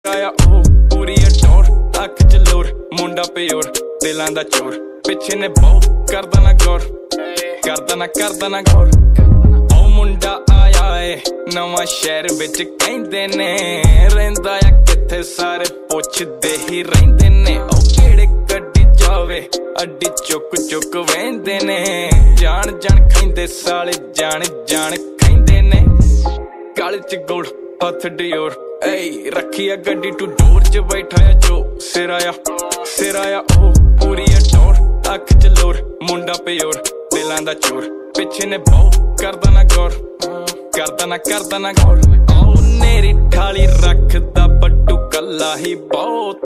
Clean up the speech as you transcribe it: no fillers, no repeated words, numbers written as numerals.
ਆਇਆ ਉਹ ਪੂਰੀ ਅਟੋਰ ਅੱਖ ਚ ਲੋਰ ਮੁੰਡਾ ਪਿਓਰ ਦਿਲਾਂ ਦਾ ਚੋਰ ਪਿੱਛੇ ਨੇ ਬਹੁ ਕਰਦਾ ਨਾ ਗੌਰ ਕਰਦਾ ਨਾ ਗੌਰ ਉਹ ਮੁੰਡਾ ਆਇਆ ਏ ਨਵਾਂ ਸ਼ਹਿਰ ਵਿੱਚ ਕਹਿੰਦੇ ਨੇ ਰਹਿੰਦਾ ਆ ਕਿੱਥੇ ਸਾਰੇ ਪੁੱਛਦੇ ਹੀ ਰਹਿੰਦੇ ਨੇ ਉਹ ਕਿਹੜੇ ਗੱਡੀ ਜਾਵੇ ਅੱਡੀ ਚੁੱਕ ਵਹਿੰਦੇ ਨੇ ਜਾਣ ਖਾਂਦੇ ਸਾਲੇ ਜਾਣ ਖਾਂਦੇ ਨੇ ਗਲ ਚ ਗੋਲ ਹੱਥ ਡਿਓਰ ਏ ਰੱਖੀ ਆ ਗੱਡੀ ਟੂ ਡੋਰ ਚ ਬੈਠਾ ਆ ਜੋ ਸਿਰ ਆਇਆ ਉਹ ਪੂਰੀ ਅਟੋਰ ਅੱਖ ਚ ਲੋਰ ਮੁੰਡਾ ਪਿਓਰ ਦਿਲਾਂ ਦਾ ਚੋਰ ਪਿੱਛੇ ਨੇ ਬਹੁ ਕਰਦਾ ਨਾ ਗੌਰ ਕਰਦਾ ਨਾ ਗੌਰ ਉਹ ਨੇਰੀ ਠਾਲੀ ਰੱਖਦਾ ਬੱਟੂ ਕੱਲਾ ਹੀ ਬਹੁਤ